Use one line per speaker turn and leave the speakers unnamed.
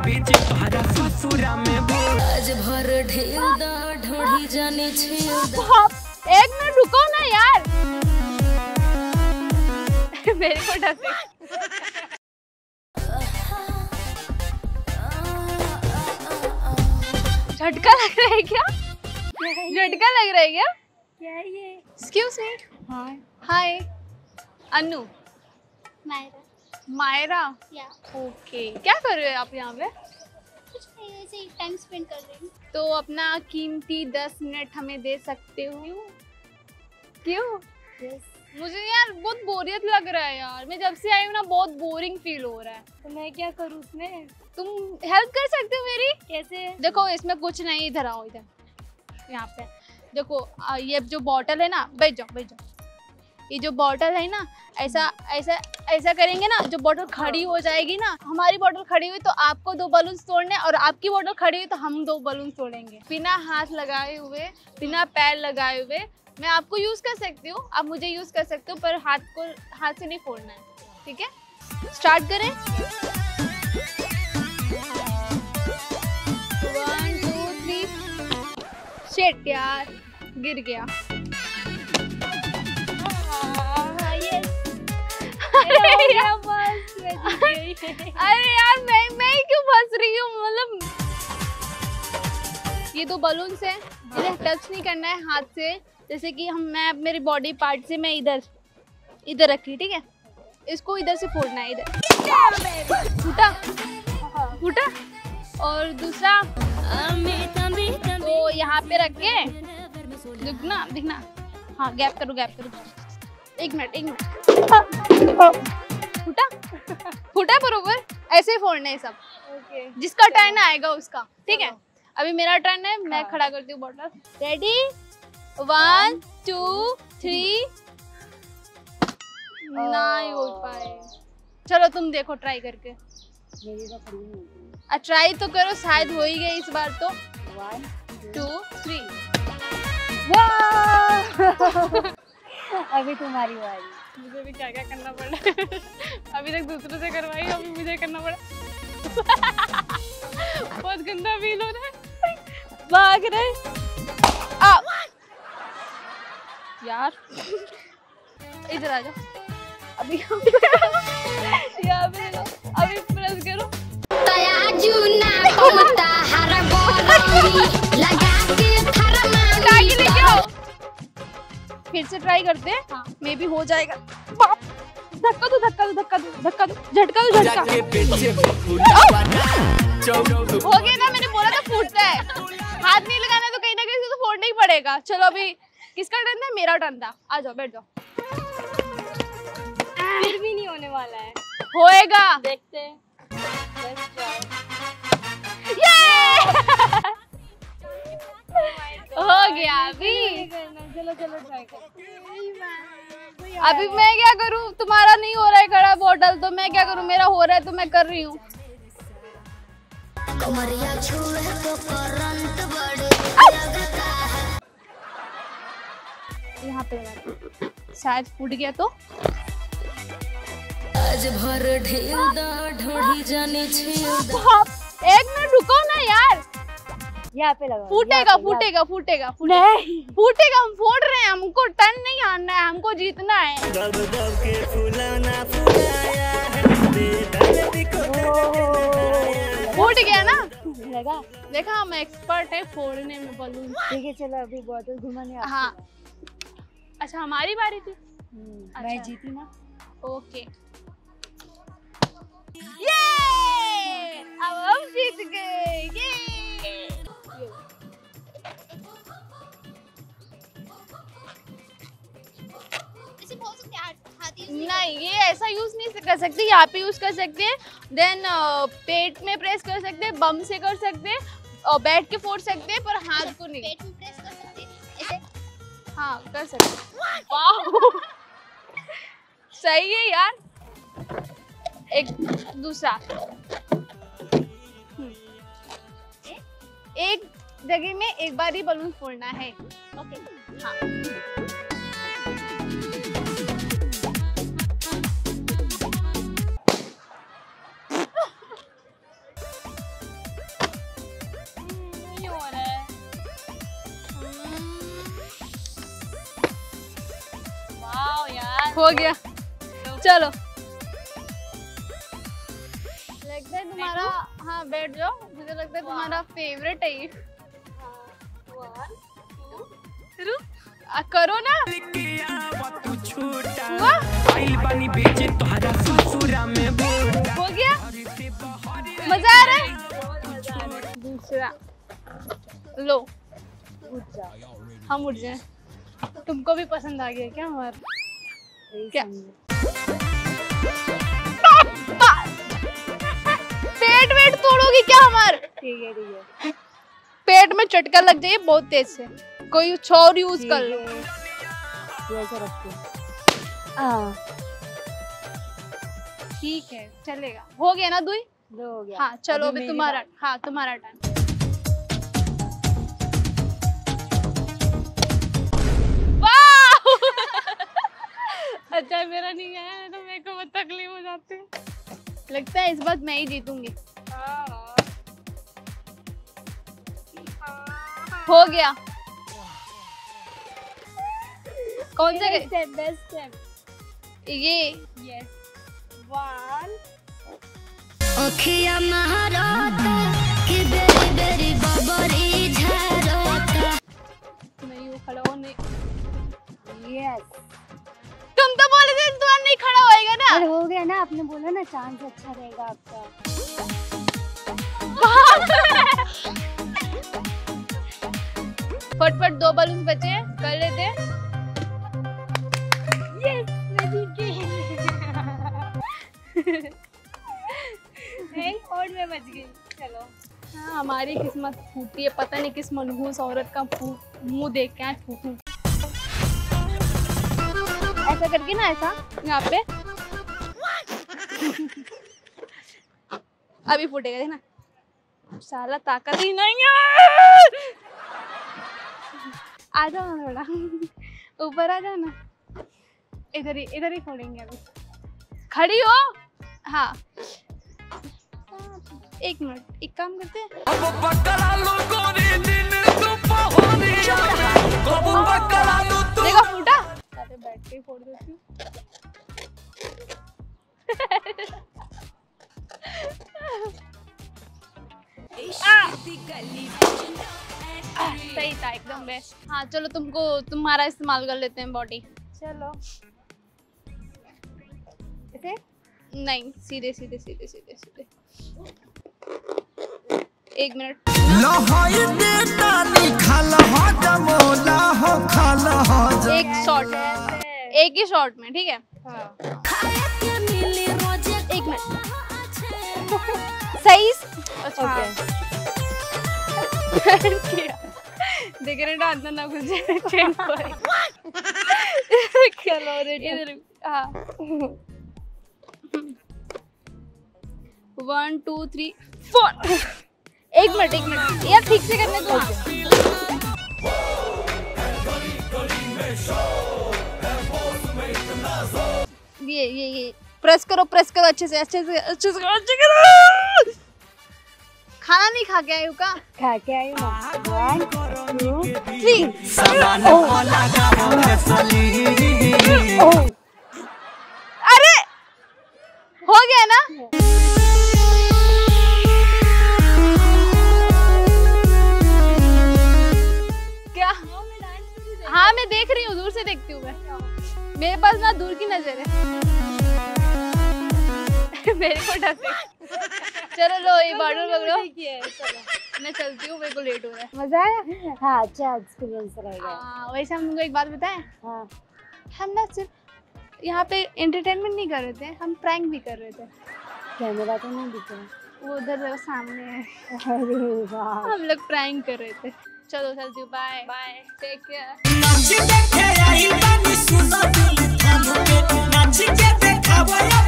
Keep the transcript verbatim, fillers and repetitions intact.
बीच भरा ससुरा में भोर
आज भर ढेल दा ढोढ़ी जाने छेल
एक मिनट रुको ना यार। मेरे को डर झटका लग रहा है क्या? झटका लग रहा है क्या?
क्या है ये?
Excuse me.
Hi
hi Anu.
Myra.
Myra.
या
ओके, क्या कर रहे हो आप यहाँ पे?
कुछ नहीं, ऐसे ही टाइम स्पेंड कर रही हूँ।
तो अपना कीमती दस मिनट हमें दे सकते हो? क्यों?
yes.
मुझे यार बहुत बोरियत लग रहा है यार, मैं जब से आई हूँ ना बहुत बोरिंग फील हो रहा है।
तो मैं क्या करूँ उसमें?
तुम हेल्प कर सकते हो मेरी?
कैसे?
देखो इसमें कुछ नहीं, इधर आओ, इधर यहाँ पे देखो। आ, ये जो बॉटल है ना, बैठ जाओ बैठ जाओ। ये जो बॉटल है ना, ऐसा ऐसा ऐसा करेंगे ना, जो बॉटल खड़ी हो जाएगी ना, हमारी बॉटल खड़ी हुई तो आपको दो बलून्स तोड़ने, और आपकी बॉटल खड़ी हुई तो हम दो बलून्स तोड़ेंगे। बिना हाथ लगाए हुए, बिना पैर लगाए हुए मैं आपको यूज कर सकती हूँ, आप मुझे यूज कर सकते हो, पर हाथ को हाथ से नहीं फोड़ना है, ठीक है? स्टार्ट करें। One two three. शिट यार, गिर गया। अरे यार बस अरे यार मैं मैं ही क्यों फंस रही हूँ? मतलब ये दो बलून्स है, इन्हें टच नहीं करना है हाथ से। जैसे कि हम मैं मेरी बॉडी पार्ट से मैं इधर इधर रखी, ठीक है? इसको इधर से फोड़ना है, इधर फूटा फूटा। और दूसरा तो यहाँ पे रख के दिखना दिखना। हाँ गैप करो गैप करो। एक मिनट एक मिनट। फूटा फूटा बरोबर, ऐसे ही फोड़ने हैं सब।
Okay okay.
जिसका टर्न आएगा उसका, ठीक है? अभी मेरा टर्न है, मैं खड़ा करती हूँ bottle. Ready, one two three. नहीं हो पाए। चलो तुम देखो ट्राई करके।
मेरी तो खड़ी नहीं होती।
आ ट्राई तो करो, शायद हो ही गई इस बार तो।
One
two three.
अभी तुम्हारी बारी।
मुझे भी क्या क्या करना पड़ा। अभी तक दूसरों से करवाई, अभी मुझे करना पड़ा। बहुत गंदा फील हो रहा है। भाग रहे आ यार। इधर आ जाओ। अभी यहाँ पे देखो, अभी प्रेस करो। फिर से ट्राई करते हैं, हाँ। मे भी हो जाएगा। धक्का दो धक्का दो धक्का दो धक्का दो झटका दो झटका। हो गया ना, मैंने बोला था फूटता है। हाथ नहीं लगाना तो कहीं ना कहीं से तो फोड़ना ही पड़ेगा। चलो अभी किसका टर्न था? मेरा टर्न था। आ जाओ बैठ जाओ।
फिर भी नहीं होने वाला है।
होएगा,
देखते हैं।
हो गया अभी।
चलो चलो ट्राई करते।
अभी मैं क्या करूं? तुम्हारा नहीं हो रहा है खड़ा बॉटल, तो मैं क्या करूं? मेरा हो रहा है तो मैं कर रही हूँ। यहाँ पे शायद फूट गया तो।
आज भर ढेल दा ढोढ़ी जाने छेल।
एक मिनट रुको ना यार।
यहाँ पे लगा।
फूटेगा फूटेगा फूटेगा फूटेगा फूटेगा। हम फोड़ रहे हैं, हमको टर्न नहीं आना है, हमको जीतना है।
दब दब के फुलाना फुलाया है,
फूट गया ना?
लगा।
देखा, हम एक्सपर्ट है फोड़ने में बलून।
ठीक है चलो अभी बॉटल घुमाने।
हाँ अच्छा हमारी बारी थी।
अच्छा। मैं जीती ना।
ओके ये अब हम जीत गए। ये नहीं, ये ऐसा यूज नहीं कर सकते, यहाँ पे यूज कर सकते हैं। देन पेट में प्रेस कर सकते हैं, बम से कर सकते हैं, और बैठ के फोड़ सकते हैं, पर हाथ को नहीं।
पेट में प्रेस कर सकते हैं ऐसे।
हाँ कर सकते हैं। वाह सही है यार। एक दूसरा एक जगह में एक बार ही बलून फोड़ना है। ओके हाँ। हो गया, चलो लगता है तुम्हारा, हाँ बैठ जाओ, मुझे लगता है तुम्हारा फेवरेट है ये। शुरू आ, करो ना। हो गया, मजा आ रहा है। दूसरा लो,
उठ जा।
हम उठ जाए। तुमको भी पसंद आ गया क्या हमारा? क्या पेट वेट तोड़ोगी क्या हमारे?
ठीक है ठीक है।
पेट में चटका लग जाए बहुत तेज से, कोई और यूज कर लो।
ये ऐसा रखते हैं। हाँ
ठीक है चलेगा। हो गया ना दुई?
दो हो गया।
हाँ चलो अभी
मेरी
तुम्हारा,
बारी।
हाँ तुम्हारा टाइम। अच्छा मेरा नहीं गया है तो मेरे को बहुत तकलीफ हो जाती है। लगता है इस बार मैं ही जीतूंगी। हो गया। कौन सा
स्टेप बेस्ट स्टेप।
ये
यस वन
अखिया महाराता कि बेरी बेरी बबरी झरता।
नहीं वो खड़ा हो नहीं।
यस।
तुम तो बोले थे तुम्हारा नहीं खड़ा होएगा ना।
अरे हो गया ना, आपने बोला ना चांस अच्छा रहेगा आपका।
फटफट दो बलून बचे हैं, कर लेते हैं।
यस मैं जीत गई। एक और मैं बच गई। चलो
हाँ हमारी किस्मत फूटी है, पता नहीं किस मनहूस औरत का मुंह देख के आज फूटूं। ऐसा करके ना, ऐसा यहाँ पे अभी फूटेगा देखना। साला ताकत ही नहीं है। आ जाओ ना थोड़ा ऊपर आ जाओ ना। इधर ही इधर ही फोड़ेंगे अभी। खड़ी हो। हाँ एक मिनट, एक काम करते हैं। देखो फूटा। अरे बैठ के फोड़ देती हूँ। सही था एकदम बेस्ट। हाँ चलो तुमको तुम्हारा इस्तेमाल कर लेते हैं बॉडी।
चलो ऐसे
नहीं सीधे सीधे सीधे सीधे सीधे। एक मिनट। एक शॉट, एक ही शॉट में ठीक है। एक मिनट सही। अच्छा देख रहे अंदर ना घुस जाए। चलो इधर हाँ। One two three four. एक मिनट एक मिनट यार ठीक से करने दो। ये ये ये प्रेस करो प्रेस करो अच्छे से अच्छे से अच्छे से अच्छे करो। खाना नहीं खा के आई हो का?
खा के आई हूँ। One two
three. अरे हो गया ना। क्या? हाँ मैं देख रही हूँ, दूर से देखती हूँ मैं। मेरे पास ना दूर की नजर है। मेरे को डर है। चलो लो ये बॉटल पकड़ो। मैं चलती हूँ, मेरे को लेट हो रहा है।
मजा आया? हाँ अच्छा एक्सपीरियंस रहेगा।
हाँ वैसे हम तुमको एक बात बताएं,
हाँ
हम ना सिर्फ यहाँ पे एंटरटेनमेंट नहीं कर रहे थे, हम प्रैंक भी कर रहे थे।
कैमरा तो नहीं दिख रहा।
वो उधर सामने है।
अरे वाह।
हम लोग प्रैंक कर रहे थे। चलो चलती हूँ, बाय बाय टेक केयर।
नाच देखे आई बानी सुना दिल थाम के नाच के देखावा